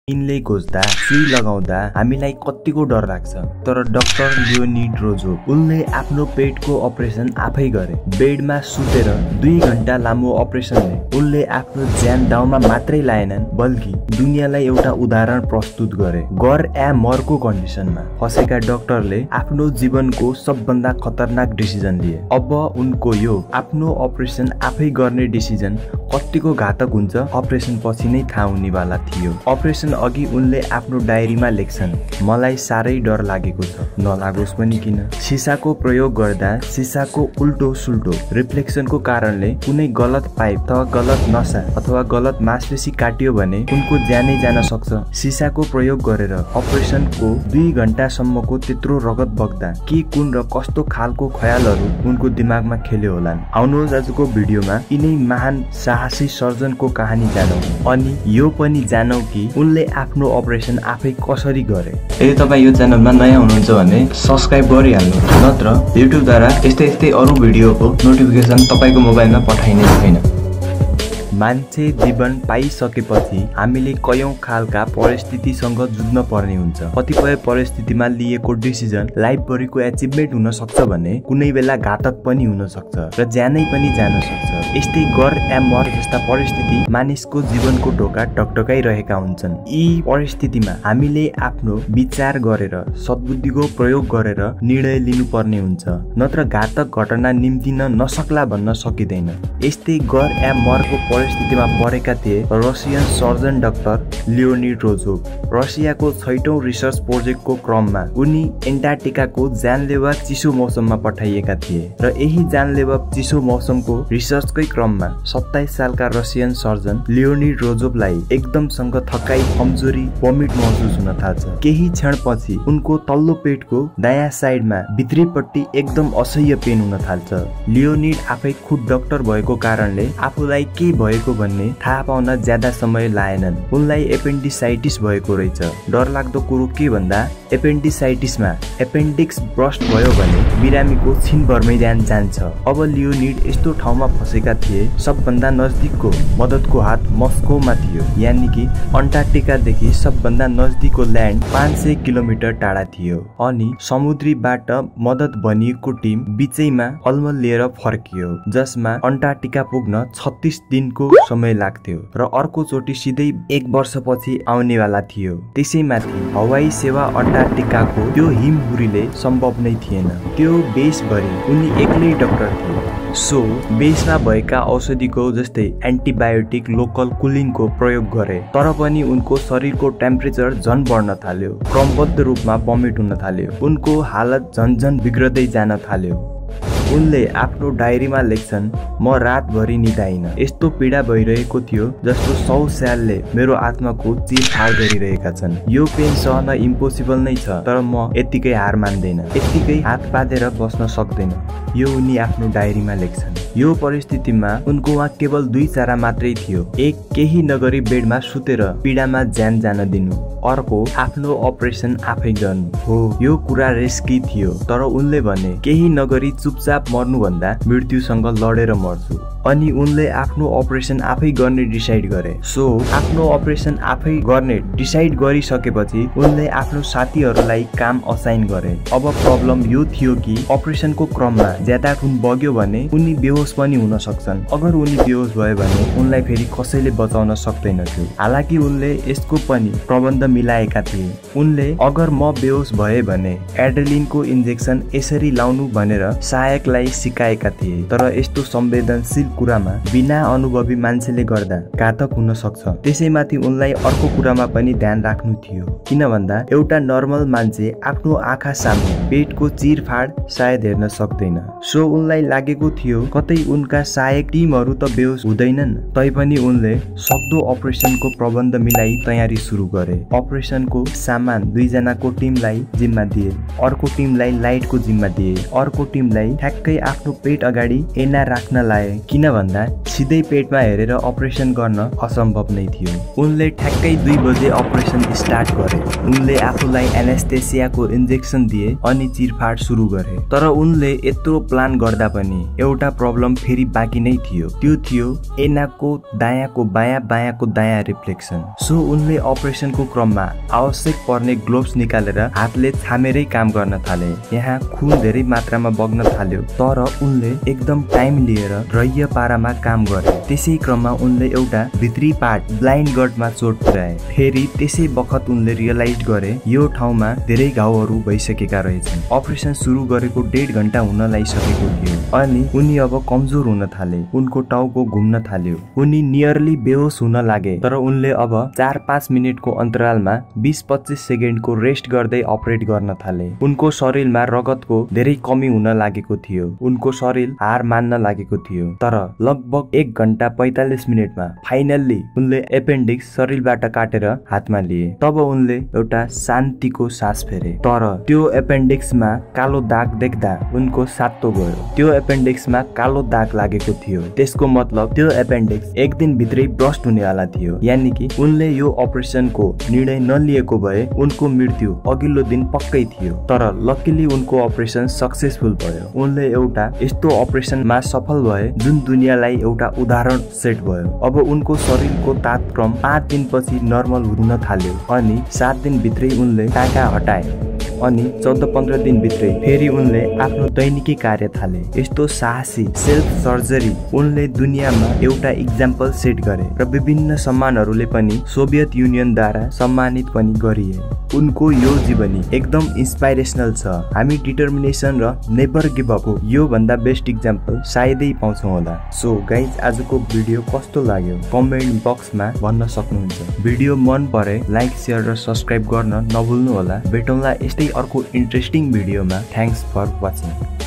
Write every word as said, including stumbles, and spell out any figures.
यिनले खोज्दा सुई लगाउँदा हामीलाई कतिको डर लाग्छ, तर डाक्टर लियोनिड रोजोभ उनले आफ्नो पेटको अपरेसन आफै गरे। बेडमा सुतेर दुई घण्टा लामो अपरेसनले उनले आफ्नो ज्यान दाउमा मात्रै लाएनन्, बल्कि दुनियाँलाई एउटा उदाहरण प्रस्तुत गरे। गर या मरको कन्डिसनमा फसेका डाक्टरले आफ्नो जीवनको सबभन्दा खतरनाक डिसिजन लिए। अब उनको यो आफ्नो अपरेसन आफै गर्ने डिसिजन कतिको घातक हुन्छ अपरेसन पछि नै थाहा हुनेवाला थियो। अपरेसन अघि उनले आफ्नो डायरीमा लेख्छन्, मलाई साह्रै डर लागेको छ, नलागोस् पनि किन। सिसाको प्रयोग गर्दा सिसाको उल्टो सुल्टो रिफ्लेक्सनको कारणले कुनै गलत पाइप अथवा गलत नसा अथवा गलत मांसपेशी काटियो भने उनको ज्यानै जान सक्छ। सिसाको प्रयोग गरेर अपरेसनको दुई घण्टासम्मको त्यत्रो रगत बग्दा के कुन र कस्तो खालको ख्यालहरू उनको दिमागमा खेल्यो होलान्। आउनुहोस् आजको भिडियोमा यिनै महान साहसी सर्जनको कहानी जानौँ, अनि यो पनि जानौँ कि उनले आफ्नो अपरेसन आफै कसरी गरे। यदि तपाईँ यो च्यानलमा नयाँ हुनुहुन्छ भने सब्स्क्राइब गरिहाल्नु, नत्र युट्युबद्वारा यस्तै यस्तै अरू भिडियोको नोटिफिकेसन तपाईँको मोबाइलमा पठाइने छैन। मान्छे जीवन पाइसकेपछि हामीले कयौं खालका परिस्थितिसँग जुझ्न पर्ने हुन्छ। कतिपय परिस्थितिमा लिएको डिसिजन लाइफभरिको एचिभमेन्ट हुन सक्छ भने कुनै बेला घातक पनि हुन सक्छ र ज्यानै पनि जान सक्छ। यस्तै गर या मर जस्ता परिस्थिति मानिसको जीवनको ढोका टकटकाइरहेका हुन्छन्। यी परिस्थितिमा हामीले आफ्नो विचार गरेर सद्बुद्धिको प्रयोग गरेर निर्णय लिनुपर्ने हुन्छ, नत्र घातक घटना निम्तिन नसक्ला भन्न सकिँदैन। यस्तै गर या मरको परिस्थितिमा परेका थिए Russian surgeon doctor Leonid Rogozov. रसियाको छैटौं रिसर्च प्रोजेक्टको क्रममा उनी एन्टार्क्टिकाको जानलेवा चिसो मौसममा पठाइएका थिए र यही जानलेवा चिसो मौसमको रिसर्चकै क्रममा सत्ताइस सालका रसियन सर्जन लियोनिड रोजोभलाई एकदमसँग थकाइ, कमजोरी, भमिट महसुस हुन थाल्छ। केही क्षणपछि उनको तल्लो पेटको दायाँ साइडमा भित्रीपट्टि एकदम असह्य पेन हुन थाल्छ। लियोनिड आफै खुद डाक्टर भएको कारणले आफूलाई के भएको भन्ने थाहा पाउन ज्यादा समय लाएनन्। उनलाई एपेन्डिसाइटिस भएको रहेछ। डर लाग्दो कुरो के भन्दा एपेन्डिसाइटिसमा एपेन्डिक्स ब्रस्ट भयो भने बिरामीको छिनभरमै ज्यान जान्छ। अब लियोनिड यस्तो ठाउँमा फसेका थिए सबभन्दा नजिकको मद्दतको हात मस्कोमा थियो, यानि कि अन्टार्क्टिकादेखि सबभन्दा नजिकको ल्यान्ड पाँच सय किलोमिटर टाढा थियो, अनि समुद्रीबाट मद्दत भनिएको टिम बिचैमा अलमल लिएर फर्कियो, जसमा अन्टार्क्टिका पुग्न छत्तीस दिनको समय लाग्थ्यो र अर्को चोटि सिधै एक वर्षपछि आउनेवाला थियो। त्यसैमाथि हवाई सेवा अन्टार्क्टिकाको त्यो हिमहुरीले सम्भव नै थिएन। त्यो बेसभरि उनी एक्लै डाक्टर थिए। सो बेसमा भएका औषधिको जस्तै एन्टिबायोटिक लोकल कुलिङको प्रयोग गरे, तर पनि उनको शरीरको टेम्परेचर झन बढ्न थाल्यो, क्रमबद्ध रूपमा भमिट हुन थाल्यो, उनको हालत झन झन बिग्रदै जान थाल्यो। उनले आफ्नो डायरीमा लेख्छन्, म रातभरि निदाइन, यस्तो पीडा भइरहेको थियो जस्तो सौ स्यालले मेरो आत्माको चिरफाड गरिरहेका छन्। यो पेन सहन इम्पोसिबल नै छ, तर म यत्तिकै हार मान्दैन, यत्तिकै हात पातेर बस्न सक्दैन, यो उनी आफ्नो डायरीमा लेख्छन्। यो परिस्थितिमा उनको वहाँ केवल दुई चारा मात्रै थियो। एक, केही नगरी बेडमा सुतेर पीडामा ज्यान जान दिनु। अर्को, आफ्नो अपरेसन आफै गर्नु। हो, यो कुरा रिस्की थियो, तर उनले भने केही नगरी चुपचाप मर्नुभन्दा मृत्युसँग लडेर मर्छु। अनि उनले आफ्नो अपरेसन आफै गर्ने डिसाइड गरे। सो आफ्नो अपरेसन आफै गर्ने डिसाइड गरिसकेपछि उनले आफ्नो साथीहरूलाई काम असाइन गरे। अब प्रब्लम यो थियो कि अपरेसनको क्रममा ज्यादा खुन बग्यो भने उनी बेहोस पनि हुन सक्छन्। अगर उनी बेहोस भयो भने उनलाई फेरि कसैले बचाउन सक्दैनथ्यो। हालाकि उनले यसको पनि प्रबन्ध मिलाएका थिए। उनले अगर म बेहोस भए भने एड्रेलिनको इन्जेक्सन यसरी लाउनु भनेर सहायकलाई सिकाएका थिए, तर यस्तो संवेदनशील कुरामा बिना अनुभवी मान्छेले गर्दा घातक हुन सक्छ। त्यसैमाथि उनलाई अर्को कुरामा पनि ध्यान राख्नु थियो, किन भन्दा एउटा नर्मल मान्छे आफ्नो आँखा सामने पेटको चिरफाड सायद हेर्न सक्दैन। सो उनलाई लागेको थियो कतै उनका सहायक टिमहरू त बेहोस हुँदैनन्। तैपनि उनले सक्दो अपरेसनको प्रबन्ध मिलाई तयारी सुरु गरे। अपरेसनको सामान दुईजनाको टिमलाई जिम्मा दिए, अर्को टिमलाई लाइटको जिम्मा दिए, अर्को टिमलाई ठ्याक्कै आफ्नो पेट अगाडि ऐना राख्न लाए, किन किन भन्दा सिधै पेटमा हेरेर अपरेसन गर्न असम्भव नै थियो। उनले ठ्याक्कै दुई बजे अपरेसन स्टार्ट गरे। उनले आफूलाई एनेस्थेसियाको इन्जेक्सन दिए अनि चिरफाड सुरु गरे। तर उनले यत्रो प्लान गर्दा पनि एउटा प्रब्लम फेरि बाँकी नै थियो। त्यो थियो एनाको दायाँको बायाँ बायाँको दायाँ रिफ्लेक्सन। सो उनले अपरेसनको क्रममा आवश्यक पर्ने ग्लोभ्स निकालेर हातले छामेरै काम गर्न थाले। यहाँ खुन धेरै मात्रामा बग्न थाल्यो, तर उनले एकदम टाइम लिएर रह्य पारामा काम गरे। त्यसै क्रममा उनले एउटा भित्री पार्ट ब्लाइन्ड गटमा चोट पुर्याए। फेरि त्यसै बखत उनले रियलाइज गरे यो ठाउँमा धेरै घाउहरू भइसकेका रहेछन्। अपरेसन सुरु गरेको डेढ घण्टा हुन लागिसकेको थियो अनि उनी अब कमजोर हुन थाले। उनको टाउको घुम्न थाल्यो। उनी नियरली बेहोस हुन लागे। तर उनले अब चार पाँच मिनटको अन्तरालमा बीस पच्चीस सेकेन्डको रेस्ट गर्दै अपरेट गर्न थाले। उनको शरीरमा रगतको धेरै कमी हुन लागेको थियो। उनको शरीर हार मान्न लागेको थियो। तर लगभग एक घण्टा पैंतालीस मिनटमा फाइनल्ली उनले एपेन्डिक्स शरीरबाट काटेर हातमा लिए। तब उनले एउटा शान्तिको सास फेरे। तर त्यो एपेन्डिक्समा कालो दाग देख्दा उनको सातो गयो। त्यो एपेन्डिक्समा कालो दाग लागेको थियो। त्यसको मतलब त्यो एपेन्डिक्स एक दिन भित्रै ब्रस्ट हुनेवाला थियो। यानि कि उनले यो अपरेसनको निर्णय नलिएको भए उनको मृत्यु अघिल्लो दिन पक्कै थियो। तर लकिली उनको अपरेसन सक्सेसफुल भयो। उनले एउटा यस्तो अपरेसनमा सफल भए जुन दुनियाँलाई एउटा उदाहरण सेट भयो। अब उनको शरीरको तापक्रम पाँच दिनपछि नर्मल हुन थाल्यो अनि सात दिन भित्रै उनले टाका हटाए अनि चौध पन्ध्र दिन भित्रै फेरि उनले आफ्नो दैनिकी कार्य थाले। यस्तो साहसी सेल्फ सर्जरी उनले दुनियाँमा एउटा इक्जाम्पल सेट गरे र विभिन्न सम्मानहरूले पनि सोभियत युनियनद्वारा सम्मानित पनि गरिए। उनको यो जीवनी एकदम इन्स्पाइरेसनल छ। हामी डिटर्मिनेसन र नेभर गिभ अप हो यो भन्दा बेस्ट इक्जाम्पल सायदै पाउँछौँ होला। सो गाइज आजको भिडियो कस्तो लाग्यो कमेन्ट बक्समा भन्न सक्नुहुन्छ। भिडियो मन परे लाइक शेयर र सब्सक्राइब गर्न नभुल्नु होला। भेटौँला यस्तै अर्को इन्ट्रेस्टिङ भिडियोमा। Thanks for watching.